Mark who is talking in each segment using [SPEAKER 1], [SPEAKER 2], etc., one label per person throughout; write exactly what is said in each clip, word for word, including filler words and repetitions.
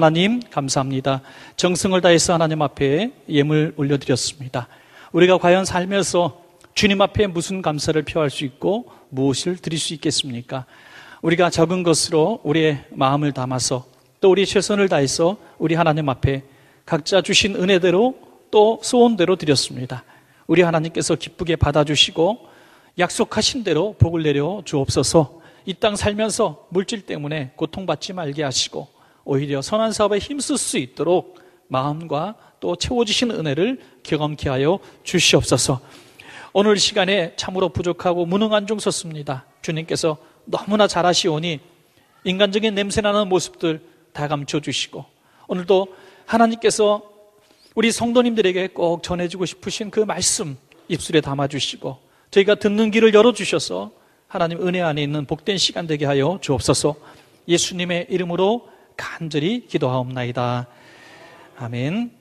[SPEAKER 1] 하나님 감사합니다. 정성을 다해서 하나님 앞에 예물 올려드렸습니다. 우리가 과연 살면서 주님 앞에 무슨 감사를 표할 수 있고 무엇을 드릴 수 있겠습니까? 우리가 적은 것으로 우리의 마음을 담아서 또 우리 최선을 다해서 우리 하나님 앞에 각자 주신 은혜대로 또 소원대로 드렸습니다. 우리 하나님께서 기쁘게 받아주시고 약속하신 대로 복을 내려 주옵소서. 이 땅 살면서 물질 때문에 고통받지 말게 하시고 오히려 선한 사업에 힘쓸 수 있도록 마음과 또 채워주신 은혜를 경험케 하여 주시옵소서. 오늘 시간에 참으로 부족하고 무능한 종 섰습니다. 주님께서 너무나 잘하시오니 인간적인 냄새나는 모습들 다 감춰주시고 오늘도 하나님께서 우리 성도님들에게 꼭 전해주고 싶으신 그 말씀 입술에 담아주시고 저희가 듣는 길을 열어주셔서 하나님 은혜 안에 있는 복된 시간 되게 하여 주옵소서. 예수님의 이름으로 간절히 기도하옵나이다. 아멘.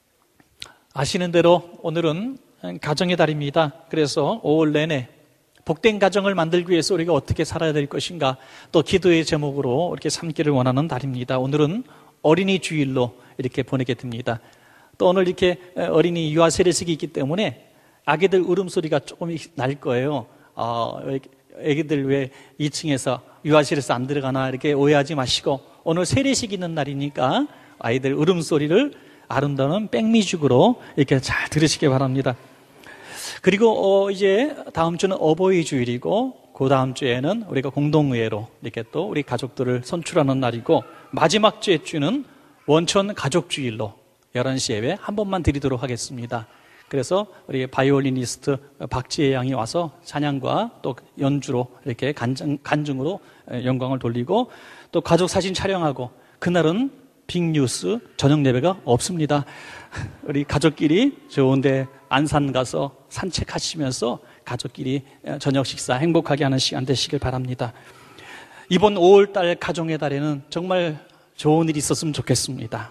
[SPEAKER 1] 아시는 대로 오늘은 가정의 달입니다. 그래서 오월 내내 복된 가정을 만들기 위해서 우리가 어떻게 살아야 될 것인가 또 기도의 제목으로 이렇게 삼기를 원하는 달입니다. 오늘은 어린이 주일로 이렇게 보내게 됩니다. 또 오늘 이렇게 어린이 유아 세례식이 있기 때문에 아기들 울음소리가 조금 날 거예요. 어, 애기들 왜 이 층에서 유아실에서 안 들어가나 이렇게 오해하지 마시고 오늘 세례식 있는 날이니까 아이들 울음소리를 아름다운 백뮤직으로 이렇게 잘 들으시기 바랍니다. 그리고 어 이제 다음 주는 어버이 주일이고 그 다음 주에는 우리가 공동의회로 이렇게 또 우리 가족들을 선출하는 날이고 마지막 주의 주는 원천 가족주일로 열한 시 예배 한 번만 드리도록 하겠습니다. 그래서 우리 바이올리니스트 박지혜 양이 와서 찬양과 또 연주로 이렇게 간증, 간증으로 영광을 돌리고 또 가족 사진 촬영하고 그날은 빅뉴스 저녁 예배가 없습니다. 우리 가족끼리 좋은데 안산 가서 산책하시면서 가족끼리 저녁 식사 행복하게 하는 시간 되시길 바랍니다. 이번 오월 달 가정의 달에는 정말 좋은 일이 있었으면 좋겠습니다.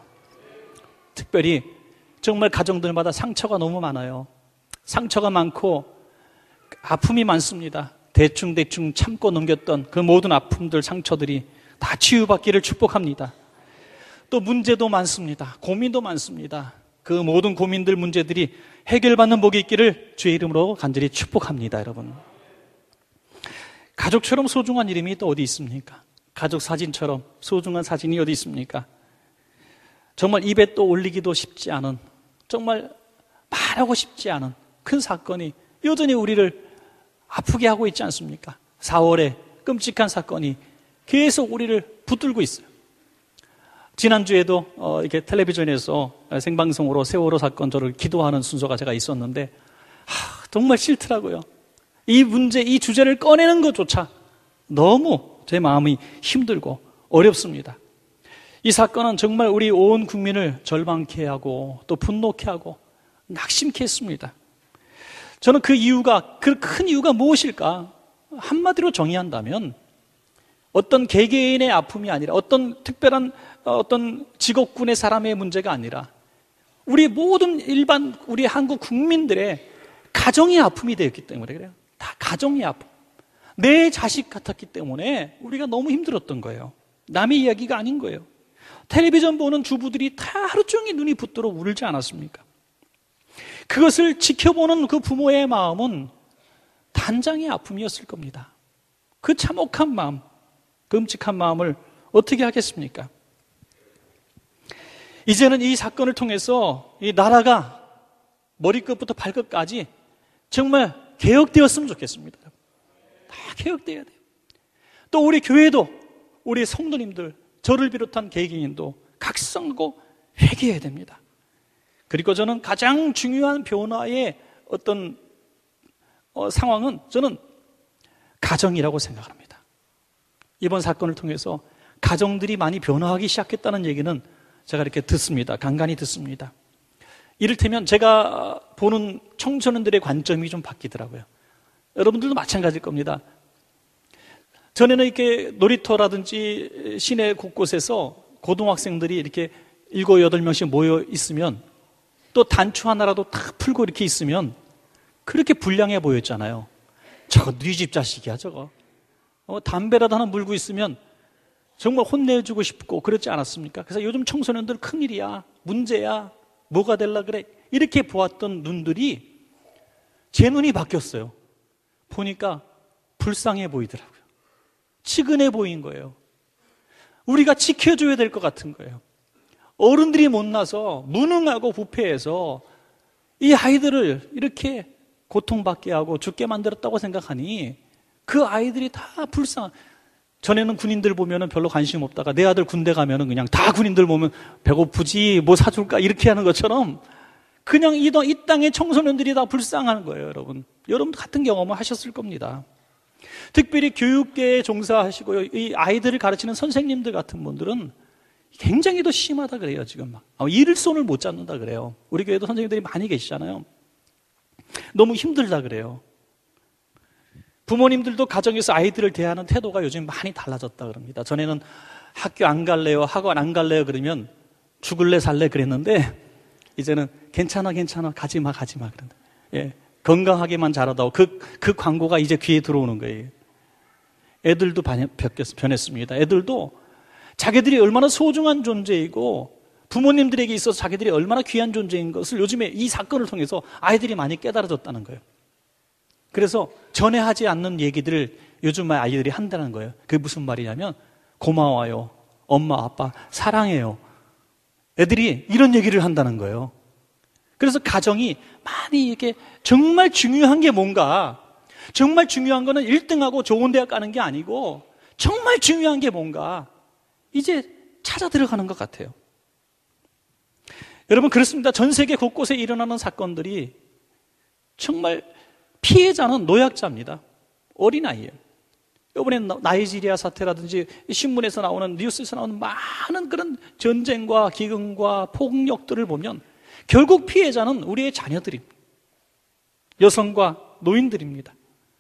[SPEAKER 1] 특별히 정말 가정들마다 상처가 너무 많아요. 상처가 많고 아픔이 많습니다. 대충대충 참고 넘겼던 그 모든 아픔들, 상처들이 다 치유받기를 축복합니다. 또 문제도 많습니다. 고민도 많습니다. 그 모든 고민들, 문제들이 해결받는 복이 있기를 주의 이름으로 간절히 축복합니다. 여러분, 가족처럼 소중한 이름이 또 어디 있습니까? 가족 사진처럼 소중한 사진이 어디 있습니까? 정말 입에 또 올리기도 쉽지 않은, 정말 말하고 싶지 않은 큰 사건이 여전히 우리를 아프게 하고 있지 않습니까? 사월에 끔찍한 사건이 계속 우리를 붙들고 있어요. 지난주에도 어, 이렇게 텔레비전에서 생방송으로 세월호 사건 저를 기도하는 순서가 제가 있었는데 하, 정말 싫더라고요. 이 문제, 이 주제를 꺼내는 것조차 너무 제 마음이 힘들고 어렵습니다. 이 사건은 정말 우리 온 국민을 절망케 하고 또 분노케 하고 낙심케 했습니다. 저는 그 이유가, 그 큰 이유가 무엇일까? 한마디로 정의한다면 어떤 개개인의 아픔이 아니라 어떤 특별한 어떤 직업군의 사람의 문제가 아니라 우리 모든 일반 우리 한국 국민들의 가정의 아픔이 되었기 때문에 그래요. 다 가정의 아픔. 내 자식 같았기 때문에 우리가 너무 힘들었던 거예요. 남의 이야기가 아닌 거예요. 텔레비전 보는 주부들이 다 하루 종일 눈이 붓도록 울지 않았습니까? 그것을 지켜보는 그 부모의 마음은 단장의 아픔이었을 겁니다. 그 참혹한 마음, 끔찍한 마음을 어떻게 하겠습니까? 이제는 이 사건을 통해서 이 나라가 머리끝부터 발끝까지 정말 개혁되었으면 좋겠습니다. 다 개혁되어야 돼요. 또 우리 교회도, 우리 성도님들, 저를 비롯한 개개인도 각성하고 회개해야 됩니다. 그리고 저는 가장 중요한 변화의 어떤 어, 상황은 저는 가정이라고 생각합니다. 이번 사건을 통해서 가정들이 많이 변화하기 시작했다는 얘기는 제가 이렇게 듣습니다. 간간히 듣습니다. 이를테면 제가 보는 청소년들의 관점이 좀 바뀌더라고요. 여러분들도 마찬가지일 겁니다. 전에는 이렇게 놀이터라든지 시내 곳곳에서 고등학생들이 이렇게 일곱, 여덟 명씩 모여 있으면 또 단추 하나라도 탁 풀고 이렇게 있으면 그렇게 불량해 보였잖아요. 저거 네 집 자식이야 저거. 어, 담배라도 하나 물고 있으면 정말 혼내주고 싶고 그렇지 않았습니까? 그래서 요즘 청소년들 큰일이야, 문제야, 뭐가 될라 그래, 이렇게 보았던 눈들이 제 눈이 바뀌었어요. 보니까 불쌍해 보이더라고요. 치근해 보인 거예요. 우리가 지켜줘야 될 것 같은 거예요. 어른들이 못나서 무능하고 부패해서 이 아이들을 이렇게 고통받게 하고 죽게 만들었다고 생각하니 그 아이들이 다 불쌍한, 전에는 군인들 보면은 별로 관심 없다가 내 아들 군대 가면은 그냥 다 군인들 보면 배고프지 뭐 사줄까 이렇게 하는 것처럼 그냥 이, 이 땅의 청소년들이 다 불쌍한 거예요. 여러분 여러분 같은 경험을 하셨을 겁니다. 특별히 교육계에 종사하시고 이 아이들을 가르치는 선생님들 같은 분들은 굉장히 더 심하다 그래요. 지금 막 일손을 못 잡는다 그래요. 우리 교회도 선생님들이 많이 계시잖아요. 너무 힘들다 그래요. 부모님들도 가정에서 아이들을 대하는 태도가 요즘 많이 달라졌다 그럽니다. 전에는 학교 안 갈래요, 학원 안 갈래요 그러면 죽을래 살래 그랬는데 이제는 괜찮아 괜찮아 가지마 가지마 그런다. 예, 건강하게만 자라다오. 그, 그 광고가 이제 귀에 들어오는 거예요. 애들도 변했습니다. 애들도 자기들이 얼마나 소중한 존재이고 부모님들에게 있어서 자기들이 얼마나 귀한 존재인 것을 요즘에 이 사건을 통해서 아이들이 많이 깨달아졌다는 거예요. 그래서 전에 하지 않는 얘기들을 요즘 아이들이 한다는 거예요. 그게 무슨 말이냐면 고마워요, 엄마 아빠 사랑해요. 애들이 이런 얘기를 한다는 거예요. 그래서 가정이 많이 이렇게 정말 중요한 게 뭔가, 정말 중요한 거는 일 등하고 좋은 대학 가는 게 아니고 정말 중요한 게 뭔가 이제 찾아 들어가는 것 같아요. 여러분 그렇습니다. 전 세계 곳곳에 일어나는 사건들이 정말 피해자는 노약자입니다. 어린아이예요. 이번에 나이지리아 사태라든지 신문에서 나오는 뉴스에서 나오는 많은 그런 전쟁과 기근과 폭력들을 보면 결국 피해자는 우리의 자녀들입니다. 여성과 노인들입니다.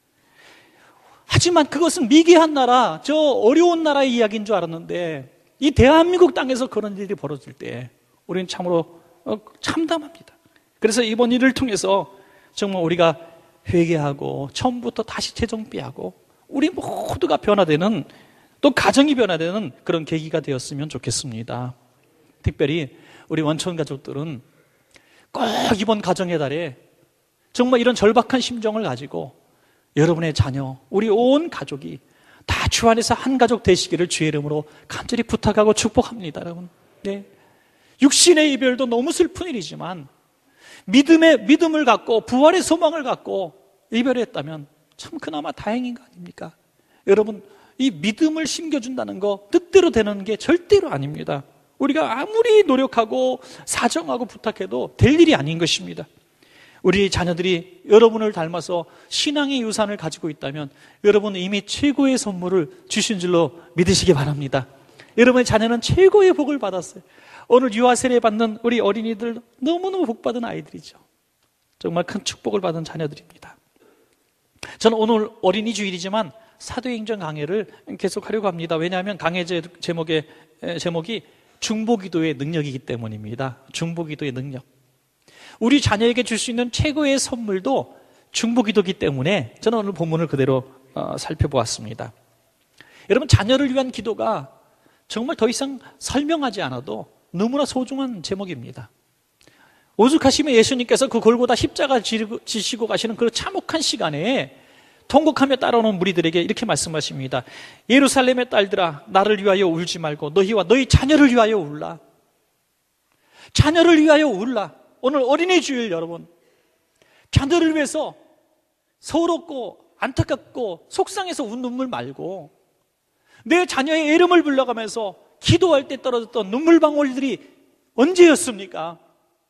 [SPEAKER 1] 하지만 그것은 미개한 나라, 저 어려운 나라의 이야기인 줄 알았는데 이 대한민국 땅에서 그런 일이 벌어질 때 우리는 참으로 참담합니다. 그래서 이번 일을 통해서 정말 우리가 회개하고 처음부터 다시 재정비하고 우리 모두가 변화되는, 또 가정이 변화되는 그런 계기가 되었으면 좋겠습니다. 특별히 우리 원천 가족들은 꼭 이번 가정의 달에 정말 이런 절박한 심정을 가지고 여러분의 자녀, 우리 온 가족이 다 주 안에서 한 가족 되시기를 주의 이름으로 간절히 부탁하고 축복합니다. 여러분, 네. 육신의 이별도 너무 슬픈 일이지만 믿음의 믿음을 갖고 부활의 소망을 갖고 이별했다면 참 그나마 다행인 거 아닙니까? 여러분, 이 믿음을 심겨준다는 거 뜻대로 되는 게 절대로 아닙니다. 우리가 아무리 노력하고 사정하고 부탁해도 될 일이 아닌 것입니다. 우리 자녀들이 여러분을 닮아서 신앙의 유산을 가지고 있다면 여러분은 이미 최고의 선물을 주신 줄로 믿으시기 바랍니다. 여러분의 자녀는 최고의 복을 받았어요. 오늘 유아 세례 받는 우리 어린이들 너무너무 복받은 아이들이죠. 정말 큰 축복을 받은 자녀들입니다. 저는 오늘 어린이 주일이지만 사도행전 강해를 계속 하려고 합니다. 왜냐하면 강해 제목의, 제목이 중보기도의 능력이기 때문입니다. 중보기도의 능력. 우리 자녀에게 줄 수 있는 최고의 선물도 중보기도이기 때문에 저는 오늘 본문을 그대로 살펴보았습니다. 여러분, 자녀를 위한 기도가 정말 더 이상 설명하지 않아도 너무나 소중한 제목입니다. 오죽하시면 예수님께서 그 골고다 십자가 지시고 가시는 그 참혹한 시간에 통곡하며 따라오는 무리들에게 이렇게 말씀하십니다. 예루살렘의 딸들아, 나를 위하여 울지 말고 너희와 너희 자녀를 위하여 울라. 자녀를 위하여 울라. 오늘 어린이 주일 여러분, 자녀를 위해서 서럽고 안타깝고 속상해서 운 눈물 말고 내 자녀의 이름을 불러가면서 기도할 때 떨어졌던 눈물방울들이 언제였습니까?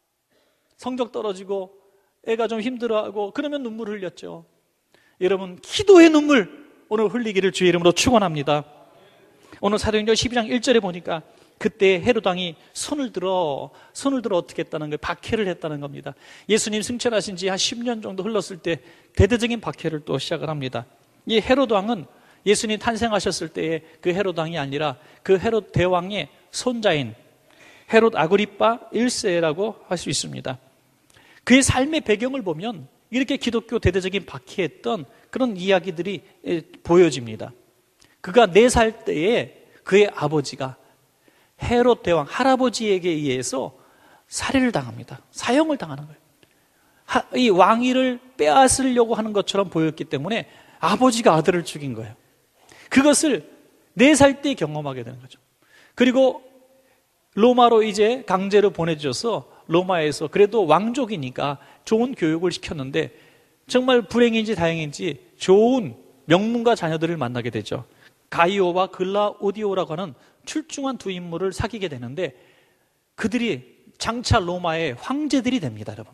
[SPEAKER 1] 성적 떨어지고 애가 좀 힘들어하고 그러면 눈물 흘렸죠. 여러분, 기도의 눈물 오늘 흘리기를 주의 이름으로 축원합니다. 오늘 사도행전 십이 장 일 절에 보니까 그때 헤롯 왕이 손을 들어 손을 들어 어떻게 했다는 거예요? 박해를 했다는 겁니다. 예수님 승천하신 지 한 십 년 정도 흘렀을 때 대대적인 박해를 또 시작을 합니다. 이 헤롯 왕은 예수님 탄생하셨을 때의 그 헤롯 왕이 아니라 그 헤롯 대왕의 손자인 헤롯 아그리파 일 세라고 할 수 있습니다. 그의 삶의 배경을 보면 이렇게 기독교 대대적인 박해했던 그런 이야기들이 보여집니다. 그가 네 살 때에 그의 아버지가 헤롯 대왕 할아버지에게 의해서 살해를 당합니다. 사형을 당하는 거예요. 하, 이 왕위를 빼앗으려고 하는 것처럼 보였기 때문에 아버지가 아들을 죽인 거예요. 그것을 네 살 때 경험하게 되는 거죠. 그리고 로마로 이제 강제로 보내주셔서 로마에서 그래도 왕족이니까 좋은 교육을 시켰는데 정말 불행인지 다행인지 좋은 명문가 자녀들을 만나게 되죠. 가이오와 글라우디오라고 하는 출중한 두 인물을 사귀게 되는데 그들이 장차 로마의 황제들이 됩니다, 여러분.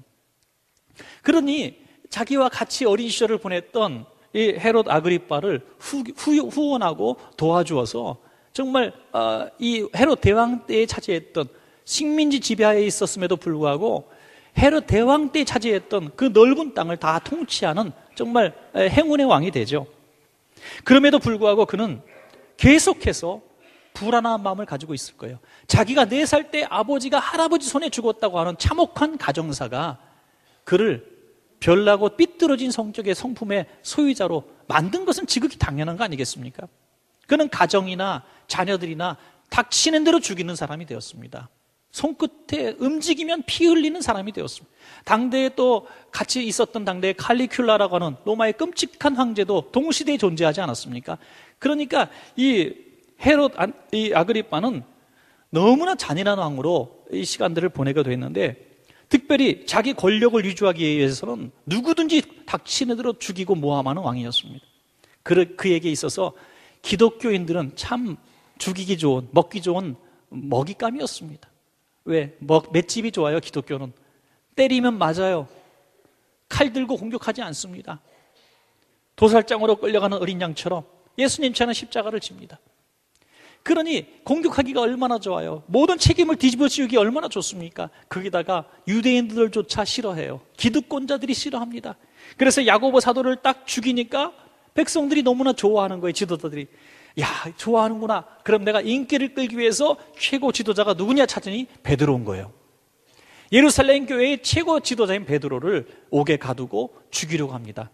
[SPEAKER 1] 그러니 자기와 같이 어린 시절을 보냈던 이 헤롯 아그리빠를 후, 후, 후원하고 도와주어서 정말 어, 이 헤롯 대왕 때에 차지했던 식민지 지배하에 있었음에도 불구하고 헤롯 대왕 때 차지했던 그 넓은 땅을 다 통치하는 정말 행운의 왕이 되죠. 그럼에도 불구하고 그는 계속해서 불안한 마음을 가지고 있을 거예요. 자기가 네 살 때 아버지가 할아버지 손에 죽었다고 하는 참혹한 가정사가 그를 별나고 삐뚤어진 성격의 성품의 소유자로 만든 것은 지극히 당연한 거 아니겠습니까? 그는 가정이나 자녀들이나 닥치는 대로 죽이는 사람이 되었습니다. 손끝에 움직이면 피 흘리는 사람이 되었습니다. 당대에 또 같이 있었던 당대의 칼리큘라라고 하는 로마의 끔찍한 황제도 동시대에 존재하지 않았습니까? 그러니까 이 헤롯 이 아그리빠는 너무나 잔인한 왕으로 이 시간들을 보내게 됐는데 특별히 자기 권력을 유지하기 위해서는 누구든지 닥치는 대로 죽이고 모함하는 왕이었습니다. 그, 그에게 있어서 기독교인들은 참 죽이기 좋은, 먹기 좋은 먹잇감이었습니다. 왜? 먹, 맷집이 좋아요, 기독교는. 때리면 맞아요. 칼 들고 공격하지 않습니다. 도살장으로 끌려가는 어린 양처럼 예수님처럼 십자가를 집니다. 그러니 공격하기가 얼마나 좋아요. 모든 책임을 뒤집어 씌우기 얼마나 좋습니까? 거기다가 유대인들조차 싫어해요. 기득권자들이 싫어합니다. 그래서 야고보 사도를 딱 죽이니까 백성들이 너무나 좋아하는 거예요. 지도자들이. 야, 좋아하는구나. 그럼 내가 인기를 끌기 위해서 최고 지도자가 누구냐 찾으니 베드로인 거예요. 예루살렘 교회의 최고 지도자인 베드로를 옥에 가두고 죽이려고 합니다.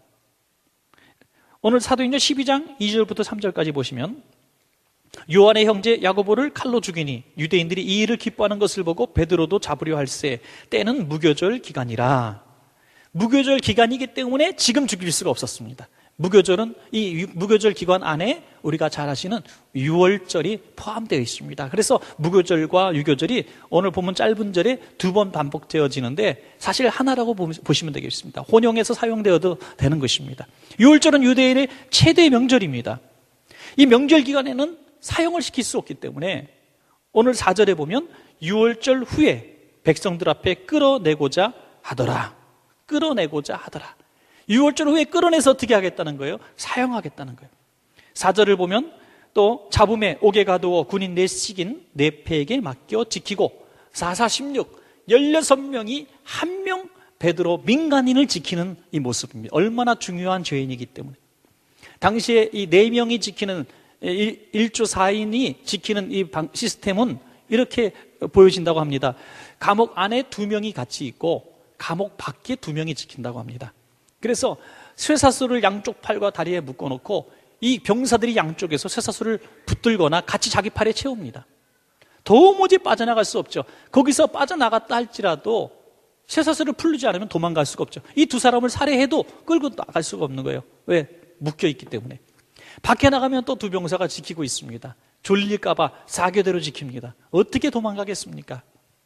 [SPEAKER 1] 오늘 사도행전 십이 장 이 절부터 삼 절까지 보시면 요한의 형제 야고보를 칼로 죽이니 유대인들이 이 일을 기뻐하는 것을 보고 베드로도 잡으려 할세 때는 무교절 기간이라. 무교절 기간이기 때문에 지금 죽일 수가 없었습니다. 무교절은 이 무교절 기간 안에 우리가 잘 아시는 유월절이 포함되어 있습니다. 그래서 무교절과 유교절이 오늘 보면 짧은 절에 두 번 반복되어지는데 사실 하나라고 보시면 되겠습니다. 혼용해서 사용되어도 되는 것입니다. 유월절은 유대인의 최대 명절입니다. 이 명절 기간에는 사용을 시킬 수 없기 때문에 오늘 사 절에 보면 유월절 후에 백성들 앞에 끌어내고자 하더라. 끌어내고자 하더라. 유월절 후에 끌어내서 어떻게 하겠다는 거예요? 사용하겠다는 거예요. 사 절을 보면 또 잡음에 옥에 가두어 군인 넷씩인 네패에게 맡겨 지키고 사사십육 열여섯 명이 한 명 베드로 민간인을 지키는 이 모습입니다. 얼마나 중요한 죄인이기 때문에. 당시에 이 네 명이 지키는 일주 사인이 지키는 이 시스템은 이렇게 보여진다고 합니다. 감옥 안에 두 명이 같이 있고 감옥 밖에 두 명이 지킨다고 합니다. 그래서 쇠사슬을 양쪽 팔과 다리에 묶어놓고 이 병사들이 양쪽에서 쇠사슬을 붙들거나 같이 자기 팔에 채웁니다. 도무지 빠져나갈 수 없죠. 거기서 빠져나갔다 할지라도 쇠사슬을 풀리지 않으면 도망갈 수가 없죠. 이 두 사람을 살해해도 끌고 나갈 수가 없는 거예요. 왜? 묶여있기 때문에. 밖에 나가면 또 두 병사가 지키고 있습니다. 졸릴까봐 사교대로 지킵니다. 어떻게 도망가겠습니까?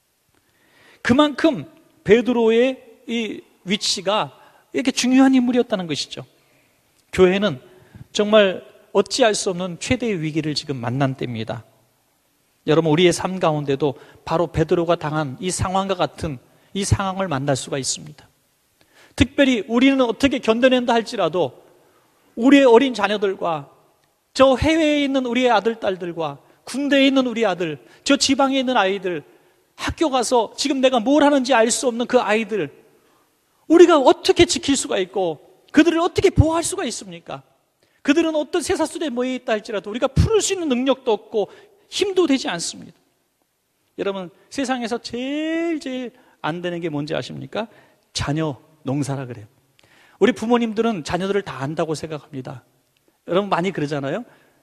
[SPEAKER 1] 그만큼 베드로의 이 위치가 이렇게 중요한 인물이었다는 것이죠. 교회는 정말 어찌할 수 없는 최대의 위기를 지금 만난 때입니다. 여러분, 우리의 삶 가운데도 바로 베드로가 당한 이 상황과 같은 이 상황을 만날 수가 있습니다. 특별히 우리는 어떻게 견뎌낸다 할지라도 우리의 어린 자녀들과 저 해외에 있는 우리의 아들, 딸들과 군대에 있는 우리 아들, 저 지방에 있는 아이들, 학교 가서 지금 내가 뭘 하는지 알 수 없는 그 아이들, 우리가 어떻게 지킬 수가 있고 그들을 어떻게 보호할 수가 있습니까? 그들은 어떤 쇠사슬에 모여 있다 할지라도 우리가 풀을 수 있는 능력도 없고 힘도 되지 않습니다. 여러분, 세상에서 제일 제일 안 되는 게 뭔지 아십니까? 자녀 농사라 그래요. 우리 부모님들은 자녀들을 다 안다고 생각합니다. 여러분 많이 그러잖아요.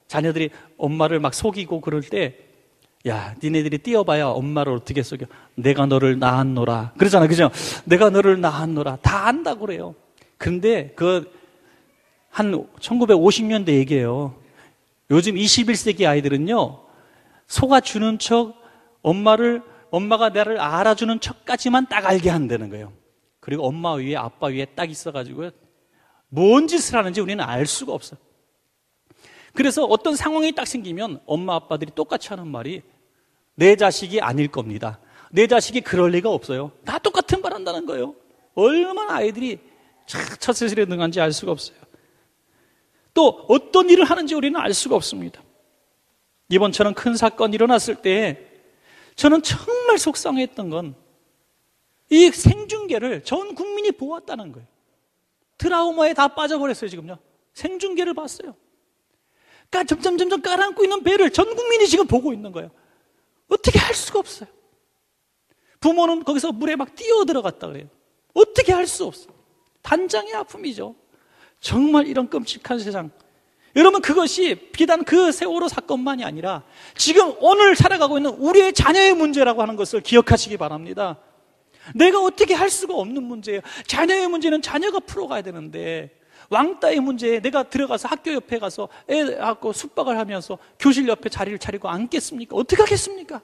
[SPEAKER 1] 자녀들이 엄마를 막 속이고 그럴 때, 야, 니네들이 뛰어봐야 엄마를 어떻게 속여? 내가 너를 낳았노라. 그러잖아, 그죠? 내가 너를 낳았노라. 다 안다고 그래요. 그런데 그 한 천구백오십 년대 얘기예요. 요즘 이십일 세기 아이들은요, 속아주는 척, 엄마를, 엄마가 나를 알아주는 척까지만 딱 알게 한다는 거예요. 그리고 엄마 위에, 아빠 위에 딱 있어가지고요, 뭔 짓을 하는지 우리는 알 수가 없어요. 그래서 어떤 상황이 딱 생기면 엄마, 아빠들이 똑같이 하는 말이 내 자식이 아닐 겁니다. 내 자식이 그럴 리가 없어요. 다 똑같은 말 한다는 거예요. 얼마나 아이들이 첫 세술에 능한지 알 수가 없어요. 또 어떤 일을 하는지 우리는 알 수가 없습니다. 이번처럼 큰 사건이 일어났을 때 저는 정말 속상했던 건 이 생중계를 전 국민이 보았다는 거예요. 트라우마에 다 빠져버렸어요. 지금요, 생중계를 봤어요. 그러니까 점점 점점 깔아앉고 있는 배를 전 국민이 지금 보고 있는 거예요. 어떻게 할 수가 없어요. 부모는 거기서 물에 막 뛰어 들어갔다 그래요. 어떻게 할 수 없어요. 단장의 아픔이죠. 정말 이런 끔찍한 세상. 여러분, 그것이 비단 그 세월호 사건만이 아니라 지금 오늘 살아가고 있는 우리의 자녀의 문제라고 하는 것을 기억하시기 바랍니다. 내가 어떻게 할 수가 없는 문제예요. 자녀의 문제는 자녀가 풀어가야 되는데, 왕따의 문제에 내가 들어가서 학교 옆에 가서 애하고 숙박을 하면서 교실 옆에 자리를 차리고 앉겠습니까? 어떻게 하겠습니까?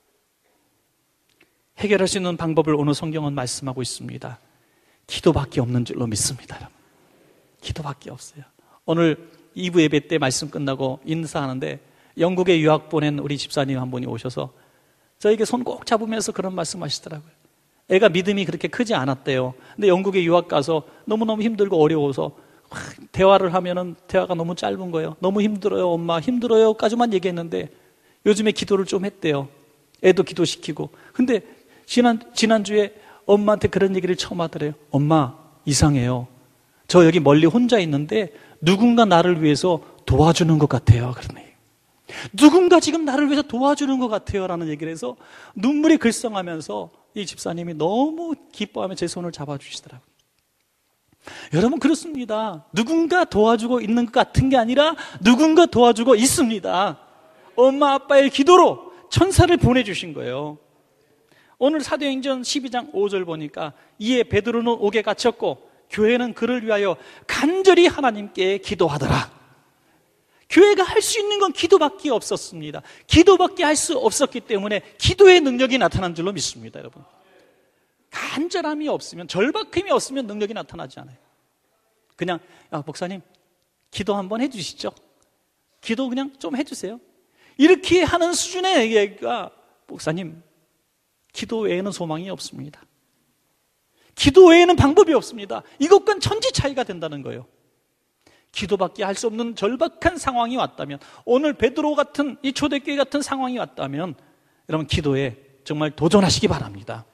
[SPEAKER 1] 해결할 수 있는 방법을 오늘 성경은 말씀하고 있습니다. 기도밖에 없는 줄로 믿습니다. 여러분, 기도밖에 없어요. 오늘 이 부 예배 때 말씀 끝나고 인사하는데 영국에 유학 보낸 우리 집사님 한 분이 오셔서 저에게 손 꼭 잡으면서 그런 말씀 하시더라고요. 애가 믿음이 그렇게 크지 않았대요. 근데 영국에 유학 가서 너무너무 힘들고 어려워서 대화를 하면은 대화가 너무 짧은 거예요. 너무 힘들어요, 엄마, 힘들어요 까지만 얘기했는데 요즘에 기도를 좀 했대요. 애도 기도시키고. 근데 지난, 지난주에 엄마한테 그런 얘기를 처음 하더래요. 엄마, 이상해요. 저 여기 멀리 혼자 있는데 누군가 나를 위해서 도와주는 것 같아요. 그러네. 누군가 지금 나를 위해서 도와주는 것 같아요 라는 얘기를 해서 눈물이 글썽하면서 이 집사님이 너무 기뻐하며 제 손을 잡아주시더라고요. 여러분, 그렇습니다. 누군가 도와주고 있는 것 같은 게 아니라 누군가 도와주고 있습니다. 엄마 아빠의 기도로 천사를 보내주신 거예요. 오늘 사도행전 십이 장 오 절 보니까 이에 베드로는 옥에 갇혔고 교회는 그를 위하여 간절히 하나님께 기도하더라. 교회가 할 수 있는 건 기도밖에 없었습니다. 기도밖에 할 수 없었기 때문에 기도의 능력이 나타난 줄로 믿습니다. 여러분, 간절함이 없으면, 절박함이 없으면 능력이 나타나지 않아요. 그냥 야, 목사님 기도 한번 해주시죠. 기도 그냥 좀 해주세요. 이렇게 하는 수준의 얘기가, 목사님 기도 외에는 소망이 없습니다. 기도 외에는 방법이 없습니다. 이것과는 천지 차이가 된다는 거예요. 기도밖에 할 수 없는 절박한 상황이 왔다면, 오늘 베드로 같은 이 초대교회 같은 상황이 왔다면 여러분, 기도에 정말 도전하시기 바랍니다.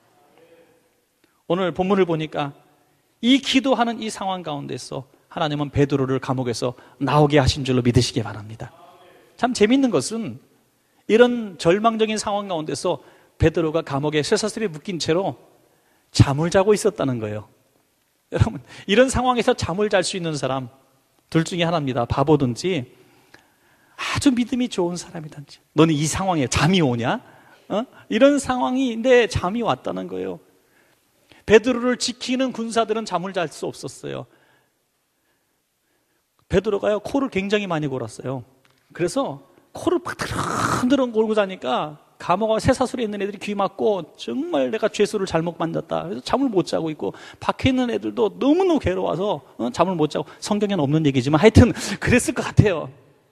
[SPEAKER 1] 오늘 본문을 보니까 이 기도하는 이 상황 가운데서 하나님은 베드로를 감옥에서 나오게 하신 줄로 믿으시기 바랍니다. 참 재밌는 것은 이런 절망적인 상황 가운데서 베드로가 감옥에 쇠사슬에 묶인 채로 잠을 자고 있었다는 거예요. 여러분, 이런 상황에서 잠을 잘 수 있는 사람 둘 중에 하나입니다. 바보든지 아주 믿음이 좋은 사람이든지. 너는 이 상황에 잠이 오냐? 어? 이런 상황인데 잠이 왔다는 거예요. 베드로를 지키는 군사들은 잠을 잘 수 없었어요. 베드로가요, 코를 굉장히 많이 골았어요. 그래서 코를 파드렁파드렁 골고 자니까 감옥에 쇠사슬에 있는 애들이 귀 막고 정말 내가 죄수를 잘못 만졌다. 그래서 잠을 못 자고 있고, 밖에 있는 애들도 너무너무 괴로워서 어? 잠을 못 자고. 성경에는 없는 얘기지만 하여튼 그랬을 것 같아요.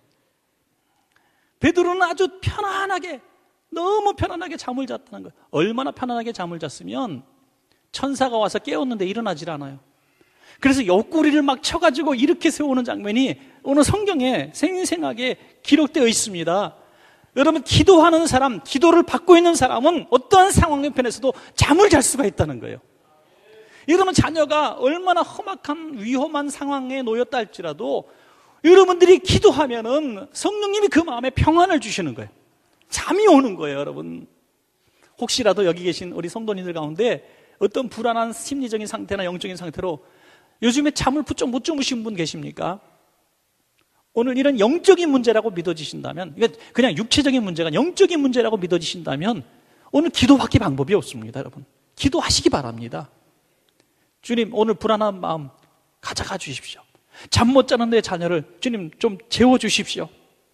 [SPEAKER 1] 베드로는 아주 편안하게, 너무 편안하게 잠을 잤다는 거예요. 얼마나 편안하게 잠을 잤으면 천사가 와서 깨웠는데 일어나질 않아요. 그래서 옆구리를 막 쳐가지고 이렇게 세우는 장면이 오늘 성경에 생생하게 기록되어 있습니다. 여러분, 기도하는 사람, 기도를 받고 있는 사람은 어떠한 상황 편에서도 잠을 잘 수가 있다는 거예요. 여러분, 자녀가 얼마나 험악한 위험한 상황에 놓였다 할지라도 여러분들이 기도하면은 성령님이 그 마음에 평안을 주시는 거예요. 잠이 오는 거예요. 여러분, 혹시라도 여기 계신 우리 성도님들 가운데 어떤 불안한 심리적인 상태나 영적인 상태로 요즘에 잠을 부쩍 못 주무신 분 계십니까? 오늘 이런 영적인 문제라고 믿어지신다면, 이게 그냥 육체적인 문제가 영적인 문제라고 믿어지신다면 오늘 기도밖에 방법이 없습니다. 여러분, 기도하시기 바랍니다. 주님, 오늘 불안한 마음 가져가 주십시오. 잠 못 자는 내 자녀를 주님 좀 재워주십시오.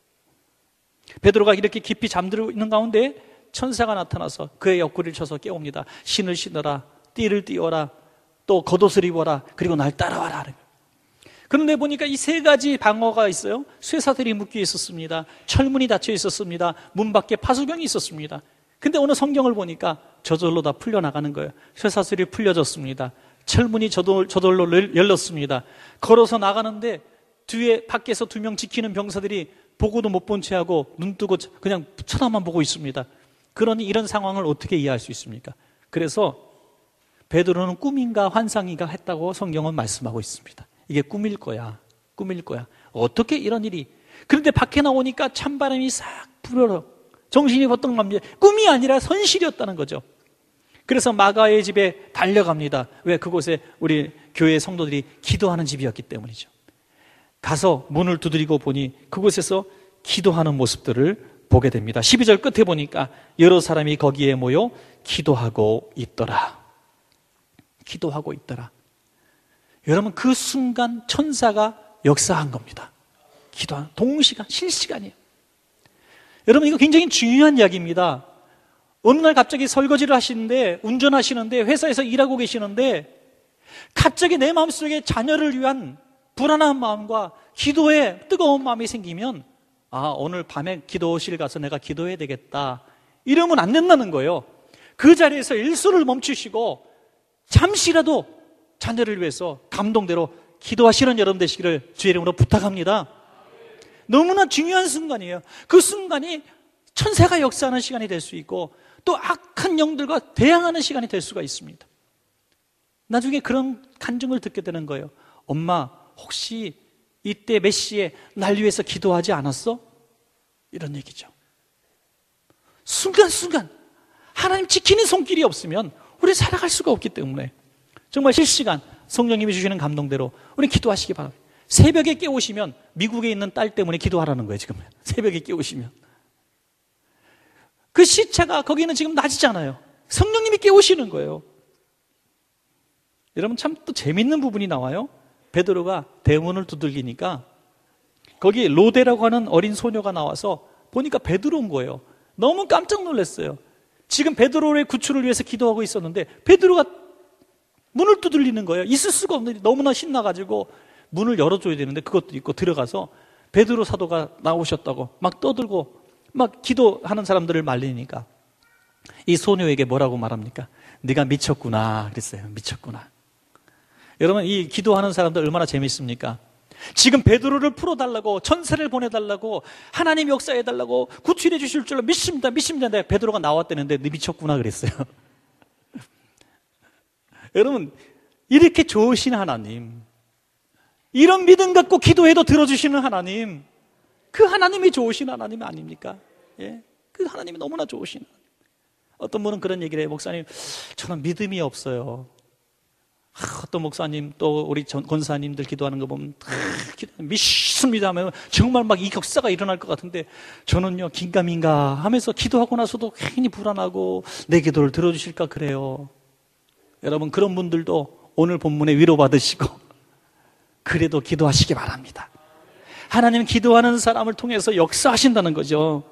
[SPEAKER 1] 베드로가 이렇게 깊이 잠들어 있는 가운데 천사가 나타나서 그의 옆구리를 쳐서 깨웁니다. 신을 신어라, 띠를 띠어라, 또 겉옷을 입어라, 그리고 날 따라와라. 그런데 보니까 이 세 가지 방어가 있어요. 쇠사슬이 묶여 있었습니다. 철문이 닫혀 있었습니다. 문 밖에 파수병이 있었습니다. 근데 오늘 성경을 보니까 저절로 다 풀려나가는 거예요. 쇠사슬이 풀려졌습니다. 철문이 저돌, 저돌로 열렸습니다. 걸어서 나가는데 뒤에 밖에서 두 명 지키는 병사들이 보고도 못 본 채 하고 눈 뜨고 그냥 쳐다만 보고 있습니다. 그러니 이런 상황을 어떻게 이해할 수 있습니까? 그래서 베드로는 꿈인가 환상인가 했다고 성경은 말씀하고 있습니다. 이게 꿈일 거야. 꿈일 거야. 어떻게 이런 일이. 그런데 밖에 나오니까 찬바람이 싹 불어러 정신이 버떡 납니다. 꿈이 아니라 선실이었다는 거죠. 그래서 마가의 집에 달려갑니다. 왜? 그곳에 우리 교회 성도들이 기도하는 집이었기 때문이죠. 가서 문을 두드리고 보니 그곳에서 기도하는 모습들을 보게 됩니다. 십이 절 끝에 보니까 여러 사람이 거기에 모여 기도하고 있더라. 기도하고 있더라. 여러분, 그 순간 천사가 역사한 겁니다. 기도한 동시간, 실시간이에요. 여러분, 이거 굉장히 중요한 이야기입니다. 어느 날 갑자기 설거지를 하시는데, 운전하시는데, 회사에서 일하고 계시는데 갑자기 내 마음속에 자녀를 위한 불안한 마음과 기도에 뜨거운 마음이 생기면, 아, 오늘 밤에 기도실 가서 내가 기도해야 되겠다, 이러면 안 된다는 거예요. 그 자리에서 일소를 멈추시고 잠시라도 자녀를 위해서 감동대로 기도하시는 여러분 되시기를 주의 이름으로 부탁합니다. 너무나 중요한 순간이에요. 그 순간이 천사가 역사하는 시간이 될 수 있고 또 악한 영들과 대항하는 시간이 될 수가 있습니다. 나중에 그런 간증을 듣게 되는 거예요. 엄마, 혹시 이때 몇 시에 날 위해서 기도하지 않았어? 이런 얘기죠. 순간순간 하나님 지키는 손길이 없으면 우리 살아갈 수가 없기 때문에 정말 실시간 성령님이 주시는 감동대로 우리 기도하시기 바랍니다. 새벽에 깨우시면 미국에 있는 딸 때문에 기도하라는 거예요. 지금 새벽에 깨우시면 그 시차가 거기는 지금 낮이잖아요. 성령님이 깨우시는 거예요. 여러분, 참 또 재밌는 부분이 나와요. 베드로가 대문을 두들기니까 거기 로데라고 하는 어린 소녀가 나와서 보니까 베드로인 거예요. 너무 깜짝 놀랐어요. 지금 베드로의 구출을 위해서 기도하고 있었는데 베드로가 문을 두들리는 거예요. 있을 수가 없는 일이 너무나 신나가지고 문을 열어줘야 되는데 그것도 있고 들어가서 베드로 사도가 나오셨다고 막 떠들고 막 기도하는 사람들을 말리니까 이 소녀에게 뭐라고 말합니까? 네가 미쳤구나 그랬어요. 미쳤구나. 여러분, 이 기도하는 사람들 얼마나 재밌습니까? 지금 베드로를 풀어달라고, 천사를 보내달라고, 하나님 역사해달라고, 구출해 주실 줄로 믿습니다, 믿습니다. 근데 베드로가 나왔다는데 네 미쳤구나 그랬어요. 여러분, 이렇게 좋으신 하나님, 이런 믿음 갖고 기도해도 들어주시는 하나님, 그 하나님이 좋으신 하나님 아닙니까? 예? 그 하나님이 너무나 좋으신 하나님. 어떤 분은 그런 얘기를 해요. 목사님, 저는 믿음이 없어요. 아, 어떤 목사님, 또 우리 전, 권사님들 기도하는 거 보면 아, 기도, 믿습니다 하면 정말 막 이 역사가 일어날 것 같은데 저는요 긴가민가 하면서 기도하고 나서도 괜히 불안하고 내 기도를 들어주실까 그래요. 여러분, 그런 분들도 오늘 본문에 위로받으시고 그래도 기도하시기 바랍니다. 하나님 기도하는 사람을 통해서 역사하신다는 거죠.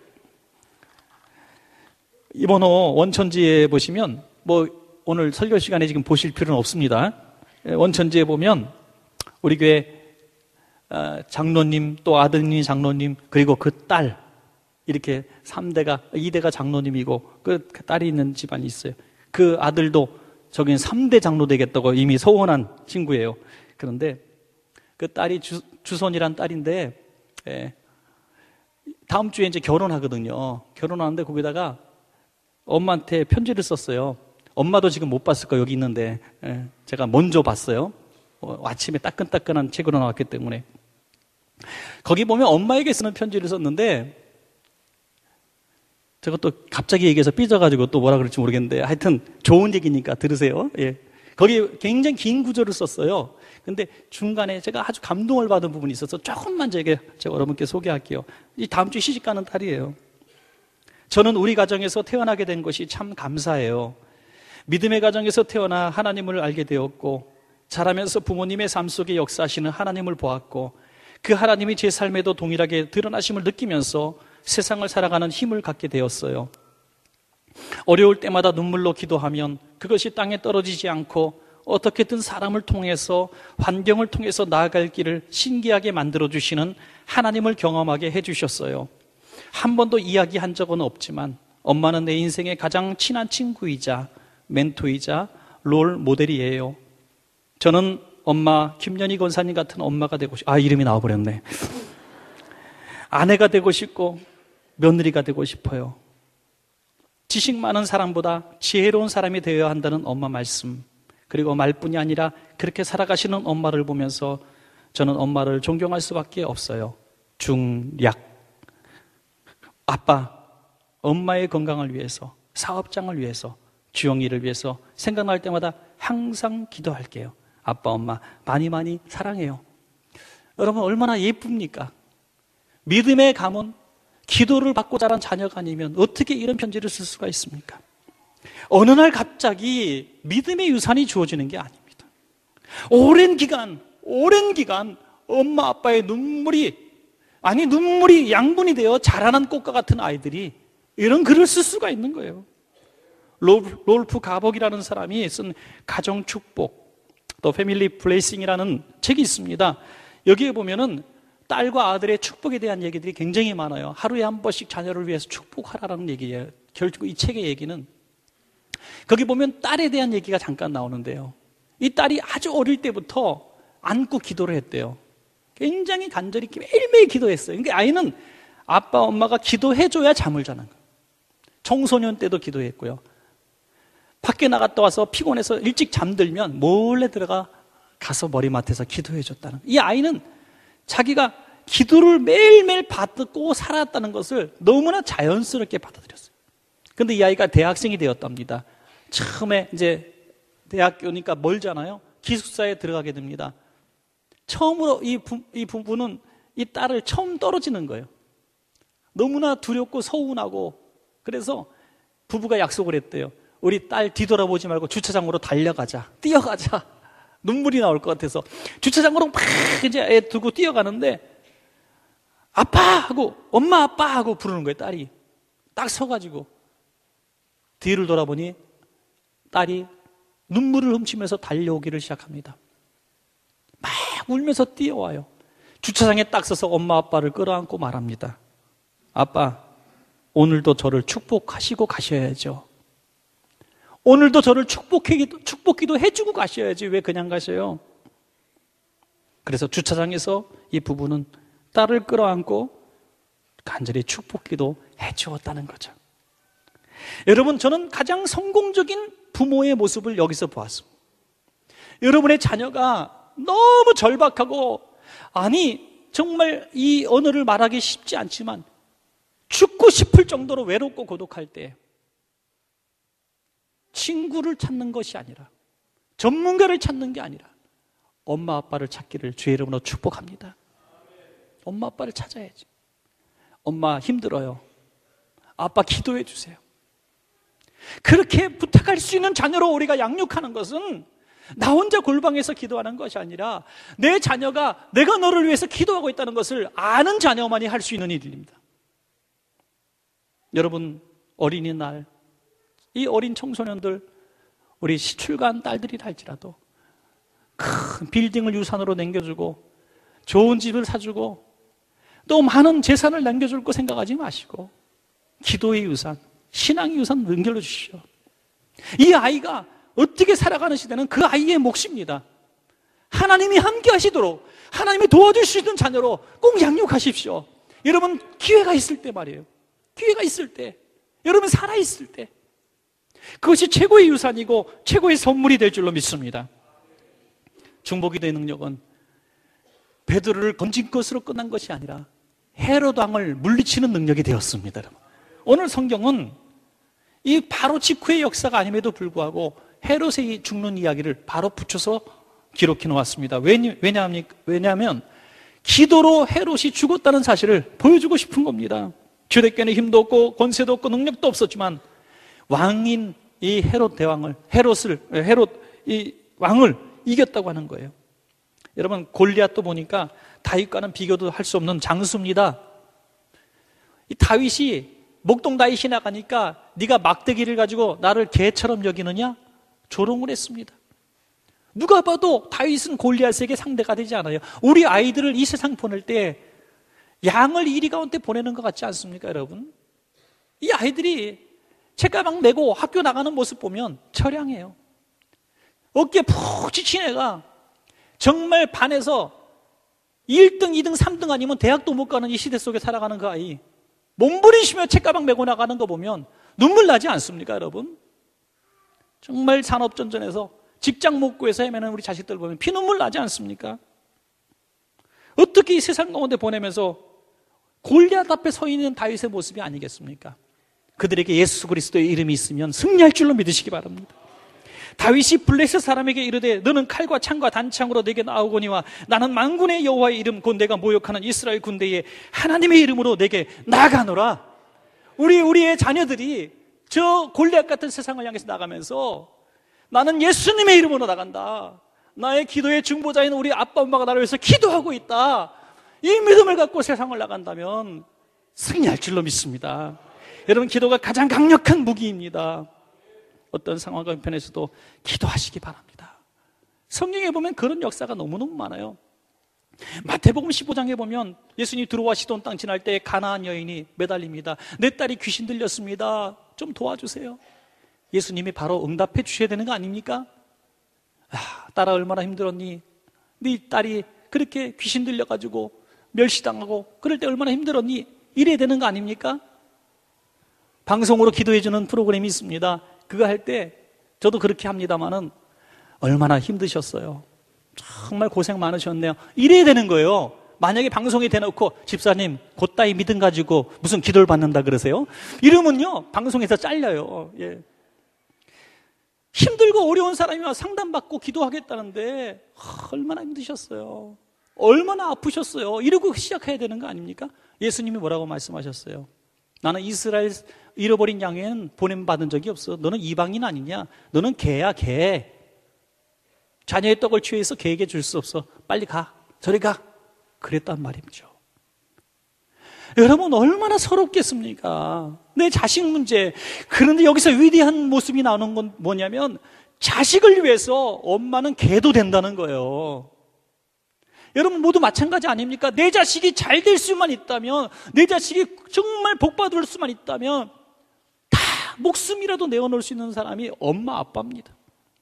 [SPEAKER 1] 이번호 원천지에 보시면 뭐 오늘 설교 시간에 지금 보실 필요는 없습니다. 원천지에 보면 우리 교회 장로님, 또 아드님 장로님, 그리고 그 딸, 이렇게 삼 대가, 이 대가 장로님이고 그 딸이 있는 집안이 있어요. 그 아들도 저긴 삼 대 장로 되겠다고 이미 소원한 친구예요. 그런데 그 딸이 주, 주선이란 딸인데 예, 다음 주에 이제 결혼하거든요. 결혼하는데 거기다가 엄마한테 편지를 썼어요. 엄마도 지금 못 봤을 거예요. 여기 있는데 예, 제가 먼저 봤어요. 어, 아침에 따끈따끈한 책으로 나왔기 때문에. 거기 보면 엄마에게 쓰는 편지를 썼는데 제가 또 갑자기 얘기해서 삐져가지고 또 뭐라 그럴지 모르겠는데 하여튼 좋은 얘기니까 들으세요. 예. 거기 굉장히 긴 구절을 썼어요. 근데 중간에 제가 아주 감동을 받은 부분이 있어서 조금만 제가, 제가 여러분께 소개할게요. 이 다음 주 시집가는 딸이에요. 저는 우리 가정에서 태어나게 된 것이 참 감사해요. 믿음의 가정에서 태어나 하나님을 알게 되었고, 자라면서 부모님의 삶 속에 역사하시는 하나님을 보았고, 그 하나님이 제 삶에도 동일하게 드러나심을 느끼면서 세상을 살아가는 힘을 갖게 되었어요. 어려울 때마다 눈물로 기도하면 그것이 땅에 떨어지지 않고 어떻게든 사람을 통해서, 환경을 통해서 나아갈 길을 신기하게 만들어주시는 하나님을 경험하게 해주셨어요. 한 번도 이야기한 적은 없지만 엄마는 내 인생의 가장 친한 친구이자 멘토이자 롤 모델이에요. 저는 엄마 김연희 권사님 같은 엄마가 되고 싶, 아 이름이 나와버렸네. 아내가 되고 싶고 며느리가 되고 싶어요. 지식 많은 사람보다 지혜로운 사람이 되어야 한다는 엄마 말씀, 그리고 말뿐이 아니라 그렇게 살아가시는 엄마를 보면서 저는 엄마를 존경할 수밖에 없어요. 중략. 아빠, 엄마의 건강을 위해서, 사업장을 위해서, 주영이를 위해서 생각날 때마다 항상 기도할게요. 아빠, 엄마 많이 많이 사랑해요. 여러분 얼마나 예쁩니까? 믿음의 가문, 기도를 받고 자란 자녀가 아니면 어떻게 이런 편지를 쓸 수가 있습니까? 어느 날 갑자기 믿음의 유산이 주어지는 게 아닙니다. 오랜 기간, 오랜 기간 엄마 아빠의 눈물이, 아니 눈물이 양분이 되어 자라난 꽃과 같은 아이들이 이런 글을 쓸 수가 있는 거예요. 롤프 가복이라는 사람이 쓴 가정축복, 또 패밀리 블레이싱이라는 책이 있습니다. 여기에 보면은 딸과 아들의 축복에 대한 얘기들이 굉장히 많아요. 하루에 한 번씩 자녀를 위해서 축복하라는 얘기예요. 결국 이 책의 얘기는, 거기 보면 딸에 대한 얘기가 잠깐 나오는데요. 이 딸이 아주 어릴 때부터 안고 기도를 했대요. 굉장히 간절히 매일매일 기도했어요. 그러니까 아이는 아빠 엄마가 기도해줘야 잠을 자는 거예요. 청소년 때도 기도했고요. 밖에 나갔다 와서 피곤해서 일찍 잠들면 몰래 들어가 가서 머리맡에서 기도해줬다는 거예요. 이 아이는 자기가 기도를 매일매일 받고 살았다는 것을 너무나 자연스럽게 받아들였어요. 그런데 이 아이가 대학생이 되었답니다. 처음에 이제 대학교니까 멀잖아요. 기숙사에 들어가게 됩니다. 처음으로 이, 부, 이 부부는 이 딸을 처음 떨어지는 거예요. 너무나 두렵고 서운하고, 그래서 부부가 약속을 했대요. 우리 딸 뒤돌아보지 말고 주차장으로 달려가자, 뛰어가자. 눈물이 나올 것 같아서 주차장으로 막 이제 애 두고 뛰어가는데, 아빠 하고 엄마 아빠 하고 부르는 거예요. 딸이 딱 서가지고 뒤를 돌아보니 딸이 눈물을 훔치면서 달려오기를 시작합니다. 막 울면서 뛰어와요. 주차장에 딱 서서 엄마 아빠를 끌어안고 말합니다. 아빠, 오늘도 저를 축복하시고 가셔야죠. 오늘도 저를 축복기도, 축복기도 해주고 가셔야지 왜 그냥 가셔요? 그래서 주차장에서 이 부부는 딸을 끌어안고 간절히 축복기도 해주었다는 거죠. 여러분, 저는 가장 성공적인 부모의 모습을 여기서 보았습니다. 여러분의 자녀가 너무 절박하고, 아니 정말 이 언어를 말하기 쉽지 않지만 죽고 싶을 정도로 외롭고 고독할 때 친구를 찾는 것이 아니라, 전문가를 찾는 게 아니라 엄마 아빠를 찾기를 주의 이름으로 축복합니다. 엄마 아빠를 찾아야지. 엄마 힘들어요. 아빠 기도해 주세요. 그렇게 부탁할 수 있는 자녀로 우리가 양육하는 것은 나 혼자 골방에서 기도하는 것이 아니라 내 자녀가 내가 너를 위해서 기도하고 있다는 것을 아는 자녀만이 할 수 있는 일입니다. 여러분, 어린이날 이 어린 청소년들, 우리 시출간 딸들이라 할지라도 큰 빌딩을 유산으로 남겨주고 좋은 집을 사주고 또 많은 재산을 남겨줄 거 생각하지 마시고 기도의 유산, 신앙의 유산 남겨줘 주시오. 이 아이가 어떻게 살아가는 시대는 그 아이의 몫입니다. 하나님이 함께 하시도록, 하나님이 도와줄 수 있는 자녀로 꼭 양육하십시오. 여러분, 기회가 있을 때 말이에요. 기회가 있을 때, 여러분 살아있을 때, 그것이 최고의 유산이고 최고의 선물이 될 줄로 믿습니다. 중보기도의 능력은 베드로를 건진 것으로 끝난 것이 아니라 헤롯 왕을 물리치는 능력이 되었습니다. 오늘 성경은 이 바로 직후의 역사가 아님에도 불구하고 헤롯이 죽는 이야기를 바로 붙여서 기록해 놓았습니다. 왜냐, 왜냐하면 기도로 헤롯이 죽었다는 사실을 보여주고 싶은 겁니다. 주대교회는 힘도 없고 권세도 없고 능력도 없었지만 왕인 이 헤롯 대왕을, 헤롯을, 헤롯 이 왕을 이겼다고 하는 거예요. 여러분, 골리앗도 보니까 다윗과는 비교도 할 수 없는 장수입니다. 이 다윗이 목동 다윗이 나가니까 네가 막대기를 가지고 나를 개처럼 여기느냐? 조롱을 했습니다. 누가 봐도 다윗은 골리앗에게 상대가 되지 않아요. 우리 아이들을 이 세상 보낼 때 양을 이리 가운데 보내는 것 같지 않습니까, 여러분? 이 아이들이 책가방 메고 학교 나가는 모습 보면 처량해요. 어깨에 푹 지친 애가 정말 반에서 일 등, 이 등, 삼 등 아니면 대학도 못 가는 이 시대 속에 살아가는 그 아이, 몸부림치며 책가방 메고 나가는 거 보면 눈물 나지 않습니까, 여러분? 정말 산업전전에서 직장 못 구해서 헤매는 우리 자식들 보면 피눈물 나지 않습니까? 어떻게 이 세상 가운데 보내면서 골리앗 앞에 서 있는 다윗의 모습이 아니겠습니까? 그들에게 예수 그리스도의 이름이 있으면 승리할 줄로 믿으시기 바랍니다. 다윗이 블레셋 사람에게 이르되 너는 칼과 창과 단창으로 내게 나오거니와 나는 만군의 여호와의 이름 곧 내가 모욕하는 이스라엘 군대에 하나님의 이름으로 내게 나가노라. 우리 우리의 자녀들이 저 골리앗 같은 세상을 향해서 나가면서 나는 예수님의 이름으로 나간다, 나의 기도의 중보자인 우리 아빠 엄마가 나를 위해서 기도하고 있다, 이 믿음을 갖고 세상을 나간다면 승리할 줄로 믿습니다. 여러분, 기도가 가장 강력한 무기입니다. 어떤 상황과 형편에서도 기도하시기 바랍니다. 성경에 보면 그런 역사가 너무너무 많아요. 마태복음 십오 장에 보면 예수님이 들어와 시돈 땅 지날 때 가나안 여인이 매달립니다. 내 딸이 귀신 들렸습니다, 좀 도와주세요. 예수님이 바로 응답해 주셔야 되는 거 아닙니까? 아, 딸아 얼마나 힘들었니? 네 딸이 그렇게 귀신 들려가지고 멸시당하고 그럴 때 얼마나 힘들었니? 이래야 되는 거 아닙니까? 방송으로 기도해주는 프로그램이 있습니다. 그거 할 때 저도 그렇게 합니다마는 얼마나 힘드셨어요. 정말 고생 많으셨네요. 이래야 되는 거예요. 만약에 방송에 대놓고 집사님 곧다이 믿음 가지고 무슨 기도를 받는다 그러세요? 이러면요 방송에서 잘려요. 예. 힘들고 어려운 사람이 상담받고 기도하겠다는데 얼마나 힘드셨어요, 얼마나 아프셨어요, 이러고 시작해야 되는 거 아닙니까? 예수님이 뭐라고 말씀하셨어요? 나는 이스라엘 잃어버린 양에는 보냄받은 적이 없어. 너는 이방인 아니냐? 너는 개야, 개. 자녀의 떡을 취해서 개에게 줄 수 없어. 빨리 가, 저리 가. 그랬단 말이죠. 여러분, 얼마나 서럽겠습니까? 내 자식 문제. 그런데 여기서 위대한 모습이 나오는 건 뭐냐면 자식을 위해서 엄마는 개도 된다는 거예요. 여러분 모두 마찬가지 아닙니까? 내 자식이 잘 될 수만 있다면, 내 자식이 정말 복받을 수만 있다면 다 목숨이라도 내어놓을 수 있는 사람이 엄마 아빠입니다.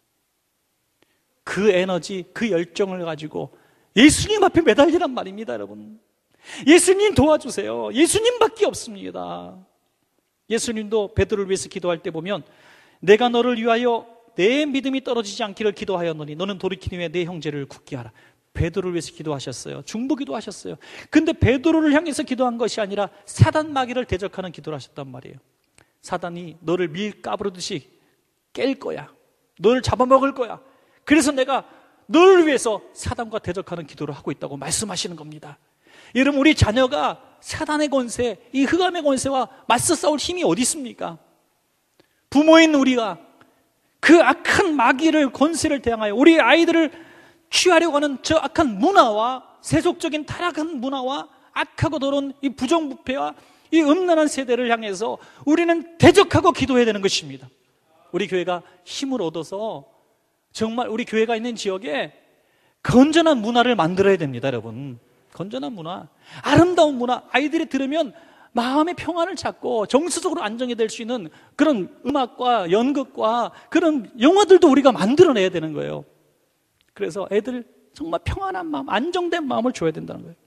[SPEAKER 1] 그 에너지, 그 열정을 가지고 예수님 앞에 매달리란 말입니다. 여러분, 예수님 도와주세요. 예수님밖에 없습니다. 예수님도 베드로를 위해서 기도할 때 보면 내가 너를 위하여 내 믿음이 떨어지지 않기를 기도하였노니 너는 돌이킨 후에 내 형제를 굳게 하라. 베드로를 위해서 기도하셨어요. 중보기도 하셨어요. 근데 베드로를 향해서 기도한 것이 아니라 사단 마귀를 대적하는 기도를 하셨단 말이에요. 사단이 너를 밀 까부르듯이 깰 거야, 너를 잡아먹을 거야, 그래서 내가 너를 위해서 사단과 대적하는 기도를 하고 있다고 말씀하시는 겁니다. 여러분, 우리 자녀가 사단의 권세, 이 흑암의 권세와 맞서 싸울 힘이 어디 있습니까? 부모인 우리가 그 악한 마귀를, 권세를 대항하여 우리 아이들을 취하려고 하는 저 악한 문화와, 세속적인 타락한 문화와 악하고 더러운 이 부정부패와 이 음란한 세대를 향해서 우리는 대적하고 기도해야 되는 것입니다. 우리 교회가 힘을 얻어서 정말 우리 교회가 있는 지역에 건전한 문화를 만들어야 됩니다. 여러분, 건전한 문화, 아름다운 문화, 아이들이 들으면 마음의 평안을 찾고 정서적으로 안정이 될 수 있는 그런 음악과 연극과 그런 영화들도 우리가 만들어내야 되는 거예요. 그래서 애들 정말 평안한 마음, 안정된 마음을 줘야 된다는 거예요.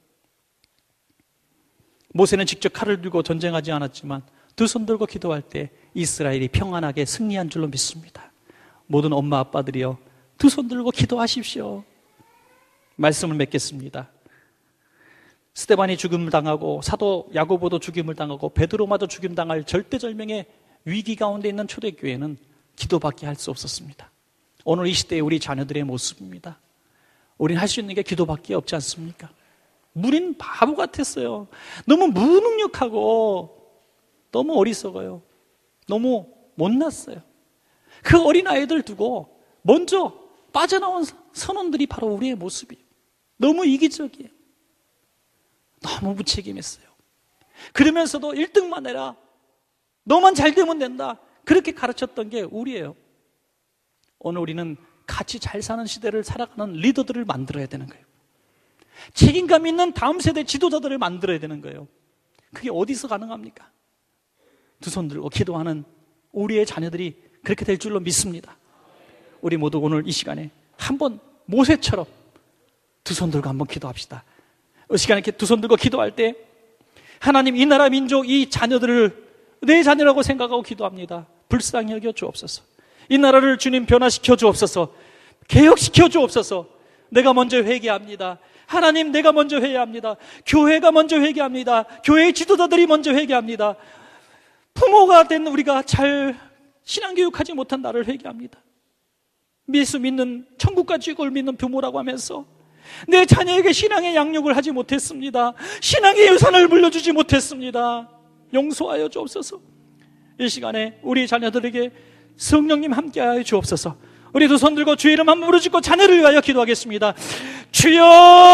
[SPEAKER 1] 모세는 직접 칼을 들고 전쟁하지 않았지만 두 손 들고 기도할 때 이스라엘이 평안하게 승리한 줄로 믿습니다. 모든 엄마 아빠들이요, 두 손 들고 기도하십시오. 말씀을 맺겠습니다. 스데반이 죽임을 당하고 사도 야고보도 죽임을 당하고 베드로마저 죽임 당할 절대절명의 위기 가운데 있는 초대교회는 기도밖에 할 수 없었습니다. 오늘 이 시대의 우리 자녀들의 모습입니다. 우린 할 수 있는 게 기도밖에 없지 않습니까? 우린 바보 같았어요. 너무 무능력하고 너무 어리석어요. 너무 못났어요. 그 어린아이들 두고 먼저 빠져나온 선원들이 바로 우리의 모습이에요. 너무 이기적이에요. 너무 무책임했어요. 그러면서도 일 등만 해라, 너만 잘 되면 된다, 그렇게 가르쳤던 게 우리예요. 오늘 우리는 같이 잘 사는 시대를 살아가는 리더들을 만들어야 되는 거예요. 책임감 있는 다음 세대 지도자들을 만들어야 되는 거예요. 그게 어디서 가능합니까? 두 손 들고 기도하는 우리의 자녀들이 그렇게 될 줄로 믿습니다. 우리 모두 오늘 이 시간에 한번 모세처럼 두 손 들고 한번 기도합시다. 이 시간에 이렇게 두 손 들고 기도할 때 하나님, 이 나라 민족, 이 자녀들을 내 자녀라고 생각하고 기도합니다. 불쌍히 여겨 주옵소서. 이 나라를 주님 변화시켜 주옵소서. 개혁시켜 주옵소서. 내가 먼저 회개합니다. 하나님, 내가 먼저 회개합니다. 교회가 먼저 회개합니다. 교회의 지도자들이 먼저 회개합니다. 부모가 된 우리가 잘 신앙교육하지 못한 나를 회개합니다. 예수 믿는, 천국과 지옥을 믿는 부모라고 하면서 내 자녀에게 신앙의 양육을 하지 못했습니다. 신앙의 유산을 물려주지 못했습니다. 용서하여 주옵소서. 이 시간에 우리 자녀들에게 성령님 함께하여 주옵소서. 우리 두 손 들고 주의 이름 한번 부르짖고 자녀를 위하여 기도하겠습니다. 주여,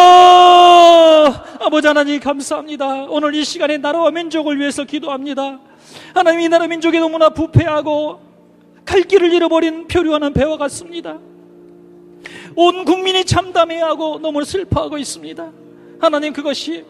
[SPEAKER 1] 아버지 하나님 감사합니다. 오늘 이 시간에 나라와 민족을 위해서 기도합니다. 하나님, 이 나라 민족이 너무나 부패하고 갈 길을 잃어버린 표류하는 배와 같습니다. 온 국민이 참담해하고 너무 슬퍼하고 있습니다. 하나님, 그것이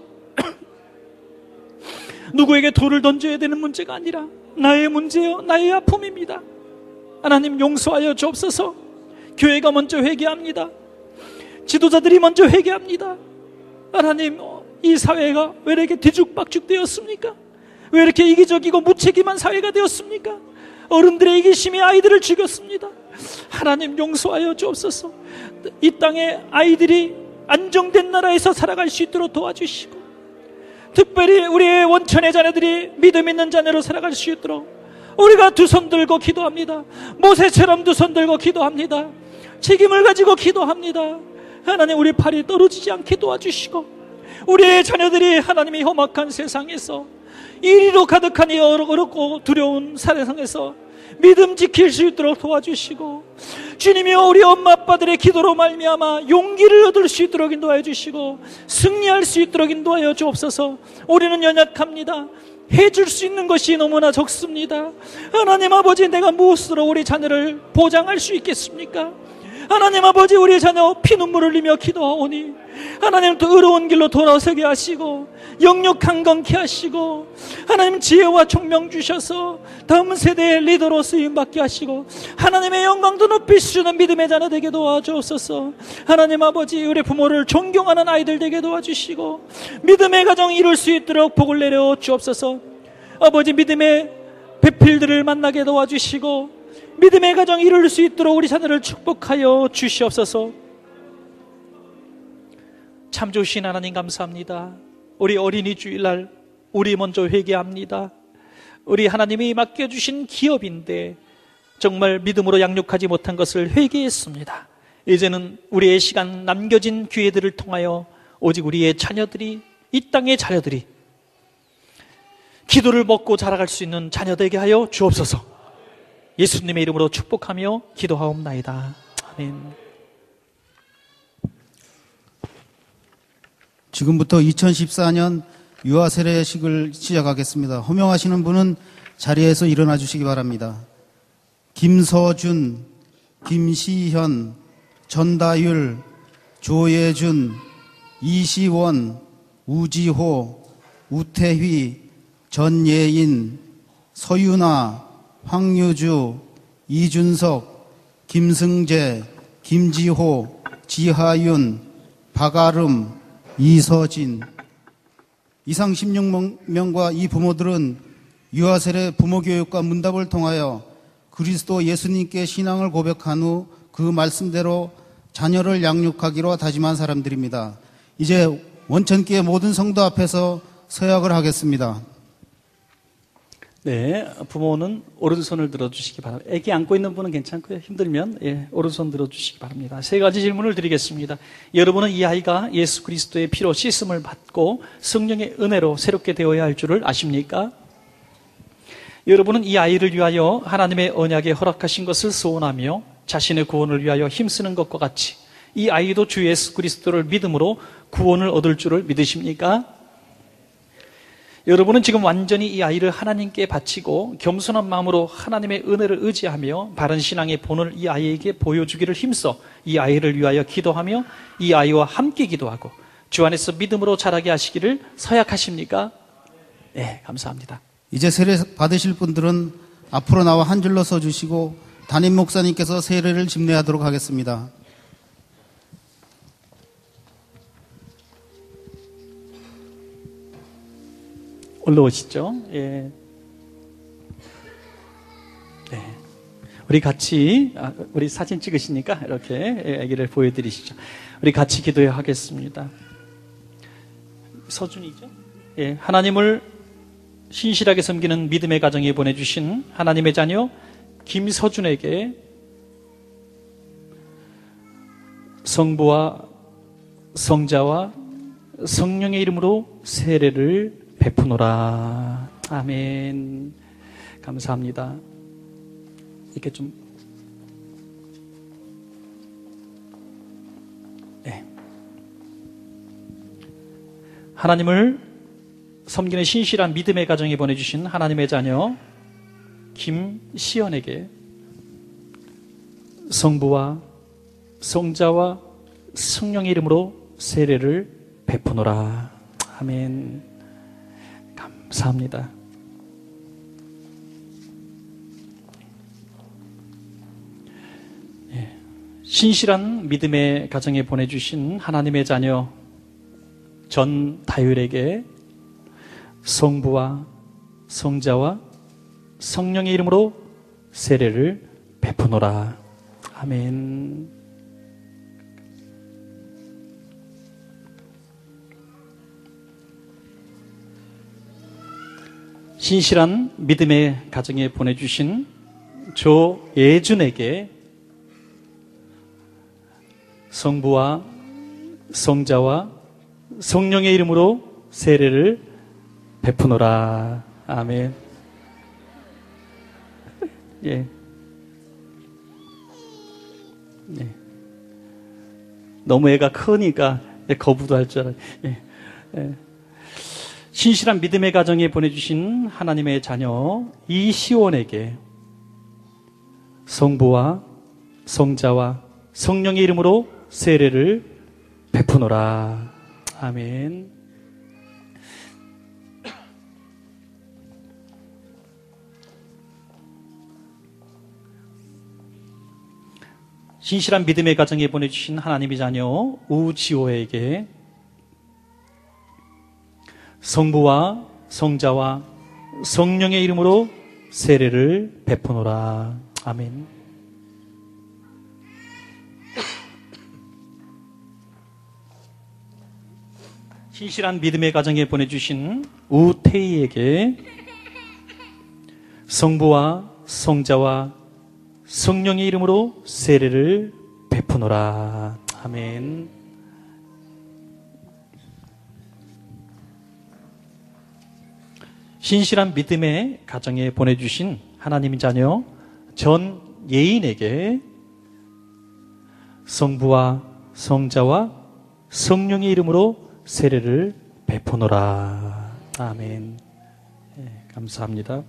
[SPEAKER 1] 누구에게 돌을 던져야 되는 문제가 아니라 나의 문제요, 나의 아픔입니다. 하나님, 용서하여 주옵소서. 교회가 먼저 회개합니다. 지도자들이 먼저 회개합니다. 하나님, 이 사회가 왜 이렇게 뒤죽박죽 되었습니까? 왜 이렇게 이기적이고 무책임한 사회가 되었습니까? 어른들의 이기심이 아이들을 죽였습니다. 하나님, 용서하여 주옵소서. 이 땅에 아이들이 안정된 나라에서 살아갈 수 있도록 도와주시고, 특별히 우리의 원천의 자녀들이 믿음 있는 자녀로 살아갈 수 있도록 우리가 두 손 들고 기도합니다. 모세처럼 두 손 들고 기도합니다. 책임을 가지고 기도합니다. 하나님, 우리 팔이 떨어지지 않게 도와주시고, 우리의 자녀들이 하나님의 험악한 세상에서, 이리로 가득한 이 어렵고 두려운 세상에서 믿음 지킬 수 있도록 도와주시고, 주님이여, 우리 엄마 아빠들의 기도로 말미암아 용기를 얻을 수 있도록 인도하여 주시고, 승리할 수 있도록 인도하여 주옵소서. 우리는 연약합니다. 해줄 수 있는 것이 너무나 적습니다. 하나님 아버지, 내가 무엇으로 우리 자녀를 보장할 수 있겠습니까? 하나님 아버지, 우리 자녀 피눈물 흘리며 기도하오니 하나님, 또 의로운 길로 돌아서게 하시고 영육 강건케 하시고, 하나님 지혜와 총명 주셔서 다음 세대의 리더로 쓰임받게 하시고, 하나님의 영광도 높일 수 있는 믿음의 자녀 되게 도와주옵소서. 하나님 아버지, 우리 부모를 존경하는 아이들 되게 도와주시고 믿음의 가정 이룰 수 있도록 복을 내려 주옵소서. 아버지, 믿음의 배필들을 만나게 도와주시고 믿음의 가정 이룰 수 있도록 우리 자녀를 축복하여 주시옵소서. 참 좋으신 하나님 감사합니다. 우리 어린이 주일날 우리 먼저 회개합니다. 우리 하나님이 맡겨주신 기업인데 정말 믿음으로 양육하지 못한 것을 회개했습니다. 이제는 우리의 시간, 남겨진 기회들을 통하여 오직 우리의 자녀들이, 이 땅의 자녀들이 기도를 먹고 자라갈 수 있는 자녀 되게 하여 주옵소서. 예수님의 이름으로 축복하며 기도하옵나이다. 아멘.
[SPEAKER 2] 지금부터 이천십사 년 유아 세례식을 시작하겠습니다. 호명하시는 분은 자리에서 일어나 주시기 바랍니다. 김서준, 김시현, 전다율, 조예준, 이시원, 우지호, 우태휘, 전예인, 서윤아, 황유주, 이준석, 김승재, 김지호, 지하윤, 박아름, 이서진. 이상 십육 명과 이 부모들은 유아세례 부모교육과 문답을 통하여 그리스도 예수님께 신앙을 고백한 후 그 말씀대로 자녀를 양육하기로 다짐한 사람들입니다. 이제 원천교회 모든 성도 앞에서 서약을 하겠습니다.
[SPEAKER 1] 네, 부모는 오른손을 들어주시기 바랍니다. 아기 안고 있는 분은 괜찮고요. 힘들면 예, 오른손 들어주시기 바랍니다. 세 가지 질문을 드리겠습니다. 여러분은 이 아이가 예수 그리스도의 피로 씻음을 받고 성령의 은혜로 새롭게 되어야 할 줄을 아십니까? 여러분은 이 아이를 위하여 하나님의 언약에 허락하신 것을 소원하며 자신의 구원을 위하여 힘쓰는 것과 같이 이 아이도 주 예수 그리스도를 믿음으로 구원을 얻을 줄을 믿으십니까? 여러분은 지금 완전히 이 아이를 하나님께 바치고 겸손한 마음으로 하나님의 은혜를 의지하며 바른 신앙의 본을 이 아이에게 보여주기를 힘써 이 아이를 위하여 기도하며 이 아이와 함께 기도하고 주 안에서 믿음으로 자라게 하시기를 서약하십니까? 네, 감사합니다.
[SPEAKER 2] 이제 세례 받으실 분들은 앞으로 나와 한 줄로 서주시고 담임 목사님께서 세례를 집례하도록 하겠습니다.
[SPEAKER 1] 올라오시죠. 예. 네. 우리 같이, 아, 우리 사진 찍으시니까 이렇게 아기를 보여드리시죠. 우리 같이 기도하겠습니다. 서준이죠? 예. 하나님을 신실하게 섬기는 믿음의 가정에 보내주신 하나님의 자녀 김서준에게 성부와 성자와 성령의 이름으로 세례를 베푸노라. 아멘. 감사합니다. 이렇게 좀, 네. 하나님을 섬기는 신실한 믿음의 가정에 보내주신 하나님의 자녀 김시연에게 성부와 성자와 성령의 이름으로 세례를 베푸노라. 아멘. 감사합니다. 예. 신실한 믿음의 가정에 보내주신 하나님의 자녀 전다율에게 성부와 성자와 성령의 이름으로 세례를 베푸노라. 아멘. 신실한 믿음의 가정에 보내주신 조예준에게 성부와 성자와 성령의 이름으로 세례를 베푸노라. 아멘. 예. 예. 너무 애가 크니까 거부도 할 줄 알아요. 예. 예. 신실한 믿음의 가정에 보내주신 하나님의 자녀 이시원에게 성부와 성자와 성령의 이름으로 세례를 베푸노라. 아멘. 신실한 믿음의 가정에 보내주신 하나님의 자녀 우지호에게 성부와 성자와 성령의 이름으로 세례를 베푸노라. 아멘. 신실한 믿음의 가정에 보내주신 우태희에게 성부와 성자와 성령의 이름으로 세례를 베푸노라. 아멘. 신실한 믿음의 가정에 보내주신 하나님의 자녀 전예인에게 성부와 성자와 성령의 이름으로 세례를 베푸노라. 아멘. 네, 감사합니다.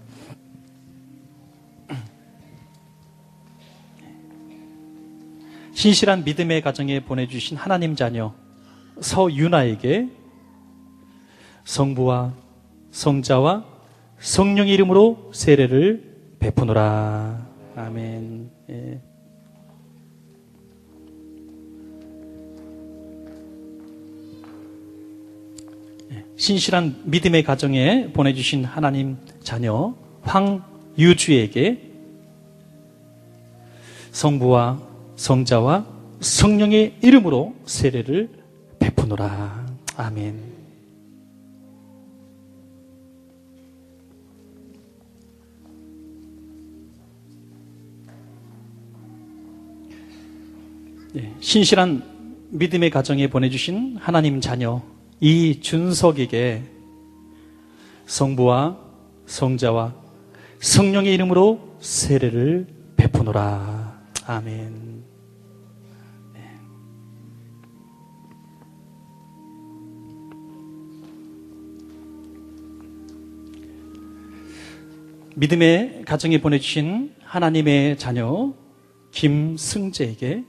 [SPEAKER 1] 신실한 믿음의 가정에 보내주신 하나님 자녀 서윤아에게 성부와 성자와 성령의 이름으로 세례를 베푸노라. 아멘. 예. 신실한 믿음의 가정에 보내주신 하나님 자녀 황유주에게 성부와 성자와 성령의 이름으로 세례를 베푸노라. 아멘. 예, 신실한 믿음의 가정에 보내주신 하나님 자녀 이준석에게 성부와 성자와 성령의 이름으로 세례를 베푸노라. 아멘. 네. 믿음의 가정에 보내주신 하나님의 자녀 김승재에게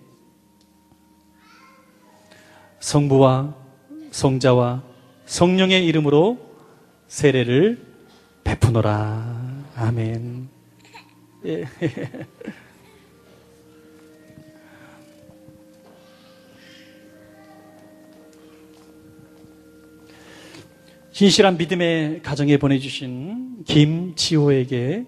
[SPEAKER 1] 성부와 성자와 성령의 이름으로 세례를 베푸노라. 아멘. 예. 신실한 믿음의 가정에 보내주신 김지호에게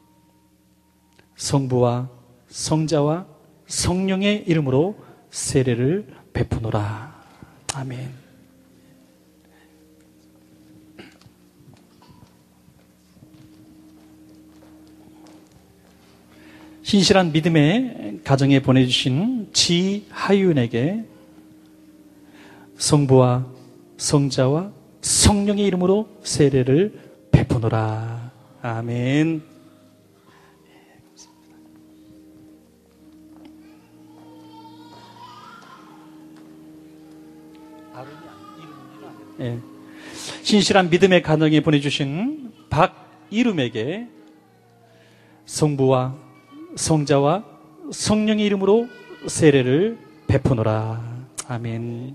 [SPEAKER 1] 성부와 성자와 성령의 이름으로 세례를 베푸노라. 아멘. 신실한 믿음의 가정에 보내주신 지하윤에게 성부와 성자와 성령의 이름으로 세례를 베푸노라. 아멘. 예. 신실한 믿음의 가정에 보내주신 박이름에게 성부와 성자와 성령의 이름으로 세례를 베푸노라. 아멘.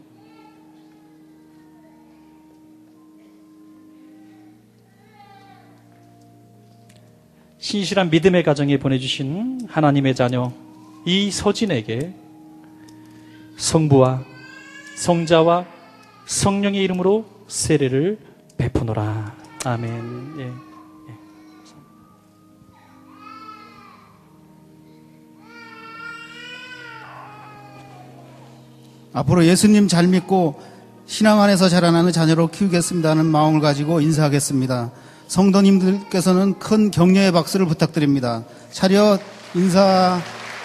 [SPEAKER 1] 신실한 믿음의 가정에 보내주신 하나님의 자녀 이서진에게 성부와 성자와 성령의 이름으로 세례를 베푸노라. 아멘. 예.
[SPEAKER 2] 앞으로 예수님 잘 믿고 신앙 안에서 자라나는 자녀로 키우겠습니다 하는 마음을 가지고 인사하겠습니다. 성도님들께서는 큰 격려의 박수를 부탁드립니다. 차렷 인사.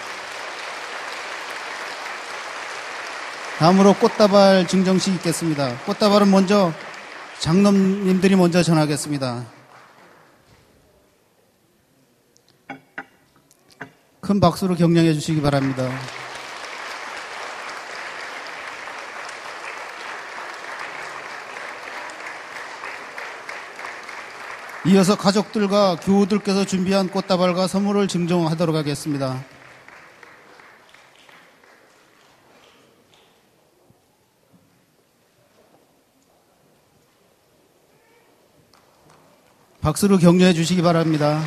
[SPEAKER 2] 다음으로 꽃다발 증정식 있겠습니다. 꽃다발은 먼저 장로님들이 먼저 전하겠습니다. 큰 박수로 격려해 주시기 바랍니다. 이어서 가족들과 교우들께서 준비한 꽃다발과 선물을 증정하도록 하겠습니다. 박수로 격려해 주시기 바랍니다.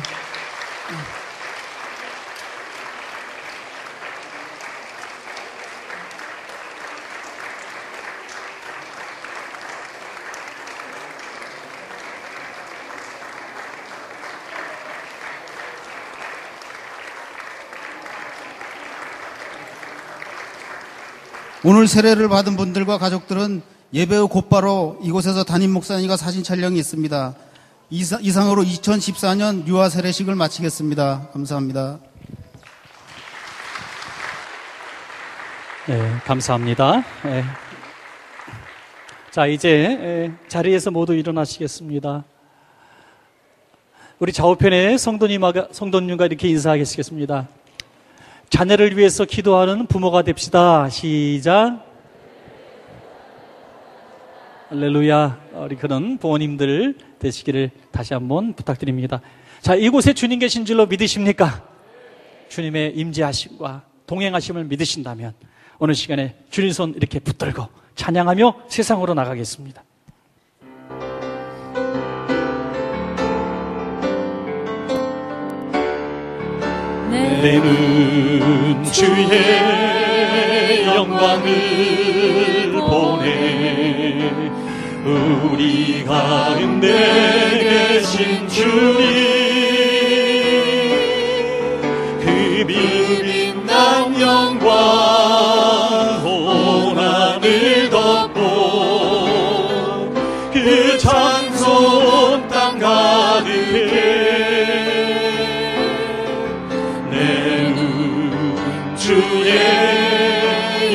[SPEAKER 2] 오늘 세례를 받은 분들과 가족들은 예배 후 곧바로 이곳에서 담임 목사님과 사진 촬영이 있습니다. 이상으로 이천십사 년 유아 세례식을 마치겠습니다. 감사합니다.
[SPEAKER 1] 네, 감사합니다. 네. 자, 이제 자리에서 모두 일어나시겠습니다. 우리 좌우편에 성도님과, 성도님과 이렇게 인사하겠습니다. 자녀를 위해서 기도하는 부모가 됩시다. 시작. 할렐루야. 우리 그런 부모님들 되시기를 다시 한번 부탁드립니다. 자, 이곳에 주님 계신 줄로 믿으십니까? 주님의 임재하심과 동행하심을 믿으신다면 오늘 시간에 주님 손 이렇게 붙들고 찬양하며 세상으로 나가겠습니다.
[SPEAKER 3] 내는 주의 영광을 보내 우리 가운데 계신 주님 그 빛난 영광 온 하늘 덮고 그 찬송 땅 가득해 주의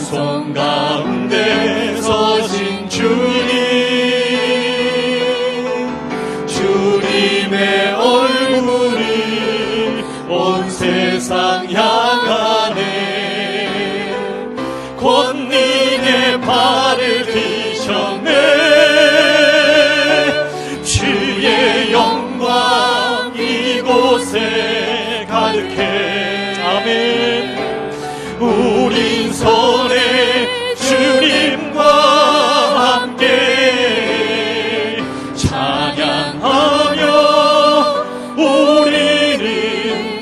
[SPEAKER 3] 찬송 가운데 서신 주님, 주님의 얼굴이 온 세상 향하네. 권능의 발을 드셨네. 주의 영광 이곳에 가득해. 아멘. 우린 손에 주님과 함께 찬양하며 우리는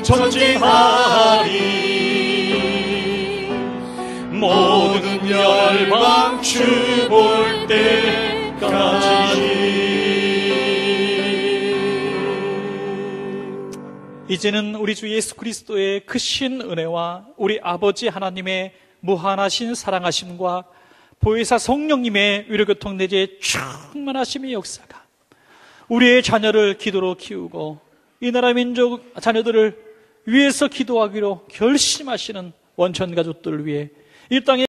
[SPEAKER 3] 전진하리. 모든 열방 주 볼 때까지.
[SPEAKER 1] 이제는 우리 주 예수 그리스도의 크신 은혜와 우리 아버지 하나님의 무한하신 사랑하심과 보혜사 성령님의 위로교통 내재의 충만하심의 역사가 우리의 자녀를 기도로 키우고 이 나라 민족 자녀들을 위해서 기도하기로 결심하시는 원천 가족들을 위해 이 땅에